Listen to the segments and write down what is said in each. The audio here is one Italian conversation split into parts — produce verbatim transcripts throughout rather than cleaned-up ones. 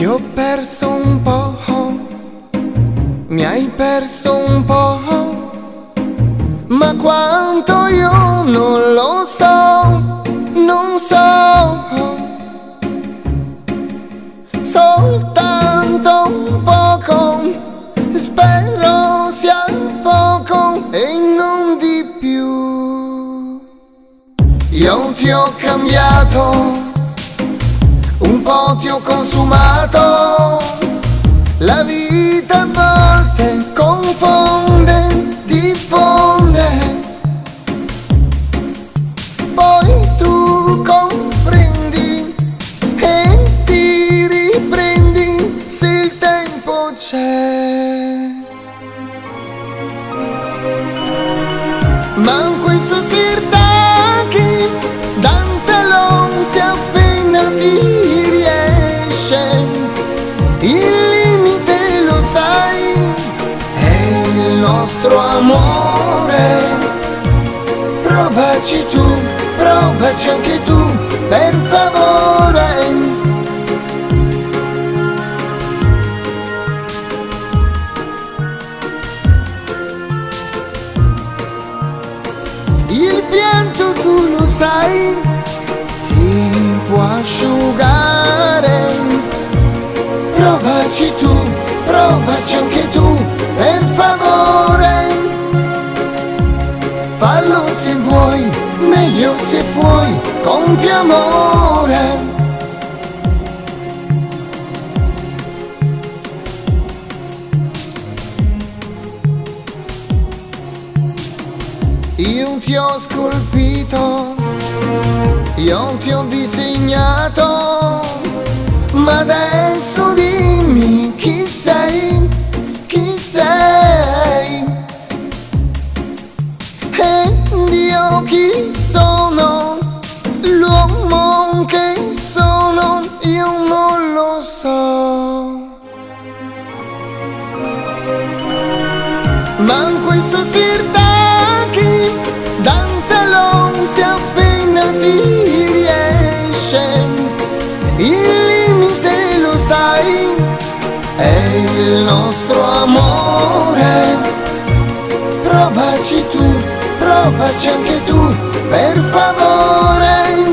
Ti ho perso un po', mi hai perso un po', ma quanto io non lo so, non so. Soltanto un poco, spero sia poco e non di più. Io ti ho cambiato, un po' ti ho consumato, la vita a volte confonde, diffonde, poi tu comprendi e ti riprendi se il tempo c'è. Ma questo sirtaki danza l'ansia appena ti riesce, il limite lo sai, è il nostro amore. Provaci tu, provaci anche tu, per favore. Il pianto tu lo sai, si può asciugare. Provaci tu, provaci anche tu, per favore. Fallo se vuoi, meglio se puoi, con più amore. Io ti ho scolpito, io ti ho disegnato, ma adesso dimmi chi sei, chi sei. Ed io chi sono, l'uomo che sono, io non lo so. Ma questo sirtaki danza l'ansia appena ti riesce, il limite lo sai, è il nostro amore. Provaci tu, provaci anche tu, per favore.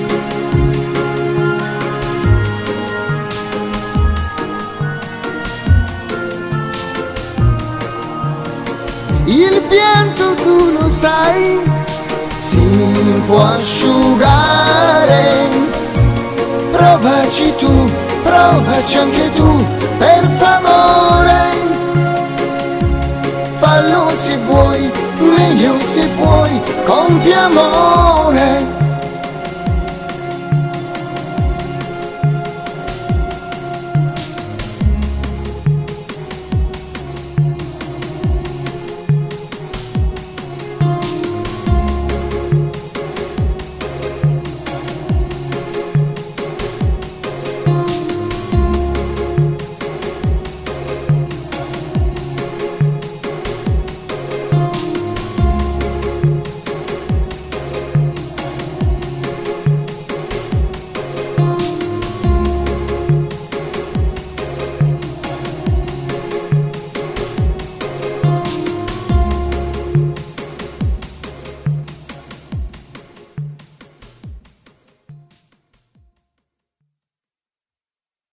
Il pianto tu lo sai, si può asciugare. Provaci tu, provaci anche tu, per favore. Fallo se vuoi, meglio se puoi, con più amore.